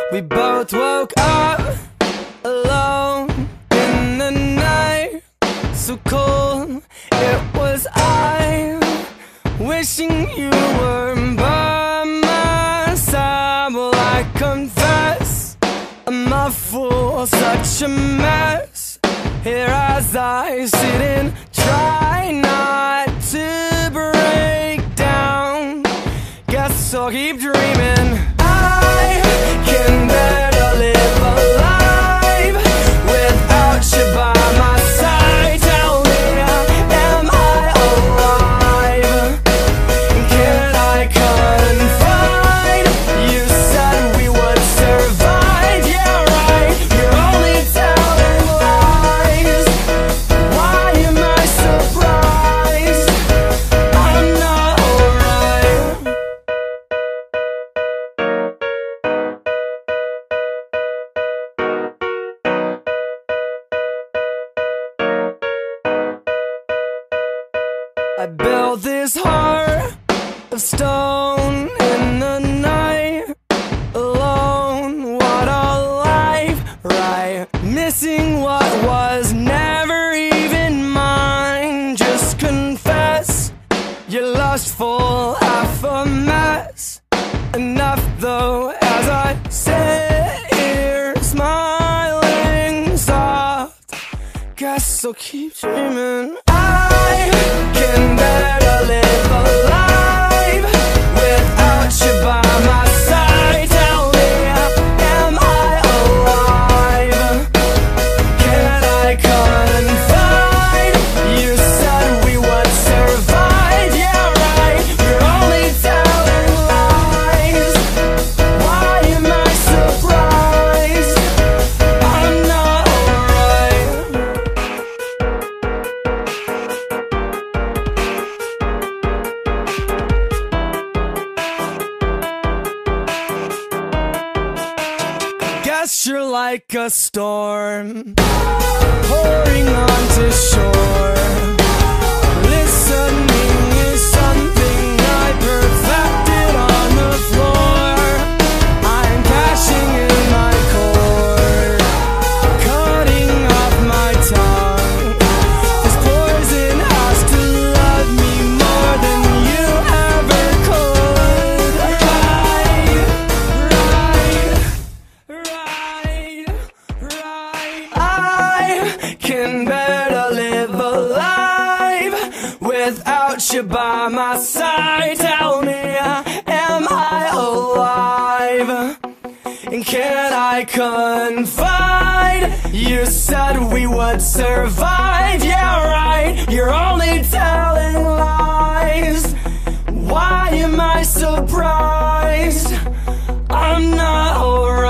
We both woke up alone in the night, so cold it was I, wishing you were by my side. Well, I confess I'm a fool, such a mess. Here as I sit and try not to break down, guess I'll keep dreaming. I can better live alive without you by my side. Tell me, am I alive? Can I confide? You said we would survive. Yeah, right, you're only telling lies. Why am I surprised? I'm not alright. I built this heart of stone in the night, alone. What a life, right? Missing what was never even mine. Just confess you're lustful, half a mess. Enough though, as I sit here smiling soft, guess I'll keep dreaming. I can better live alive without you by my side. Tell me, am I alive? Can I confide? You said we would survive. Yeah, right, you're only telling lies. Why am I surprised? I'm not alright. Guess you're like a storm pouring onto shore. Listening is something I perfected on the floor. I'm crashing in my core, cutting off my tongue. This poison has to love me more than you ever could. Right. I can better live alive without you by my side. Tell me, am I alive? And can I confide? You said we would survive. Yeah, right, you're only telling lies. Why am I surprised? I'm not alright.